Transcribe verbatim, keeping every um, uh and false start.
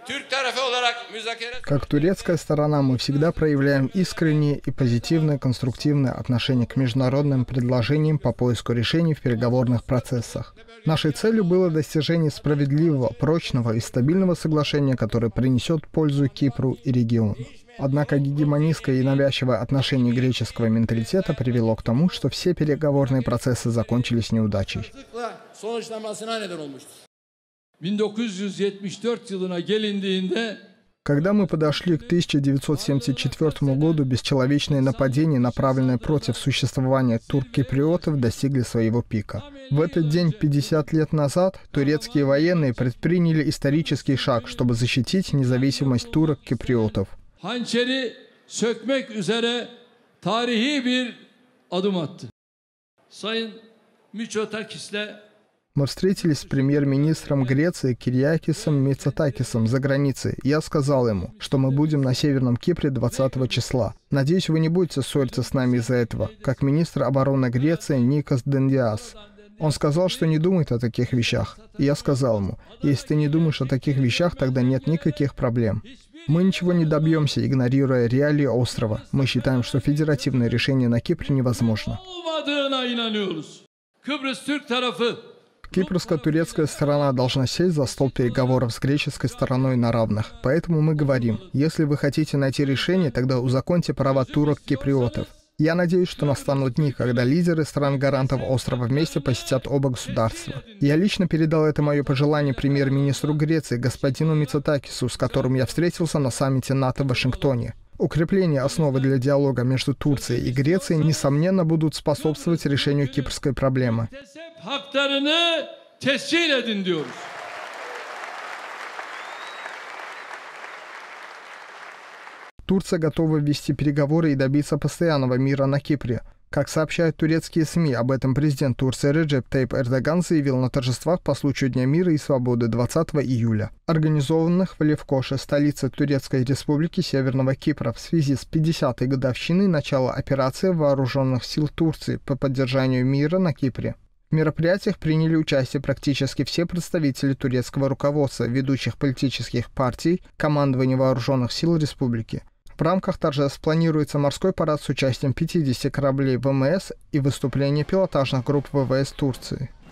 Как турецкая сторона мы всегда проявляем искреннее и позитивное конструктивное отношение к международным предложениям по поиску решений в переговорных процессах. Нашей целью было достижение справедливого, прочного и стабильного соглашения, которое принесет пользу Кипру и региону. Однако гегемонистское и навязчивое отношение греческого менталитета привело к тому, что все переговорные процессы закончились неудачей. Когда мы подошли к тысяча девятьсот семьдесят четвёртому году, бесчеловечные нападения, направленные против существования турк-киприотов, достигли своего пика. В этот день, пятьдесят лет назад, турецкие военные предприняли исторический шаг, чтобы защитить независимость турок-киприотов. Hançeri sökmek üzere tarihi bir adım attı. Sayın Mitsotakis'le Мы встретились с премьер-министром Греции Кириакисом Мицотакисом за границей. Я сказал ему, что мы будем на Северном Кипре двадцатого числа. Надеюсь, вы не будете ссориться с нами из-за этого, как министр обороны Греции Никос Дендиас. Он сказал, что не думает о таких вещах. И я сказал ему, если ты не думаешь о таких вещах, тогда нет никаких проблем. Мы ничего не добьемся, игнорируя реалии острова. Мы считаем, что федеративное решение на Кипре невозможно. Кипрско-турецкая сторона должна сесть за стол переговоров с греческой стороной на равных. Поэтому мы говорим, если вы хотите найти решение, тогда узаконьте права турок-киприотов. Я надеюсь, что настанут дни, когда лидеры стран-гарантов острова вместе посетят оба государства. Я лично передал это мое пожелание премьер-министру Греции, господину Мицотакису, с которым я встретился на саммите НАТО в Вашингтоне. Укрепление основы для диалога между Турцией и Грецией, несомненно, будут способствовать решению кипрской проблемы. Турция готова вести переговоры и добиться постоянного мира на Кипре. Как сообщают турецкие СМИ, об этом президент Турции Реджеп Тайип Эрдоган заявил на торжествах по случаю Дня мира и свободы двадцатого июля, организованных в Левкоше, столице Турецкой республики Северного Кипра, в связи с пятидесятой годовщиной начала операции вооруженных сил Турции по поддержанию мира на Кипре. В мероприятиях приняли участие практически все представители турецкого руководства, ведущих политических партий, командования вооруженных сил республики. В рамках торжеств планируется морской парад с участием пятидесяти кораблей ВМС и выступление пилотажных групп ВВС Турции.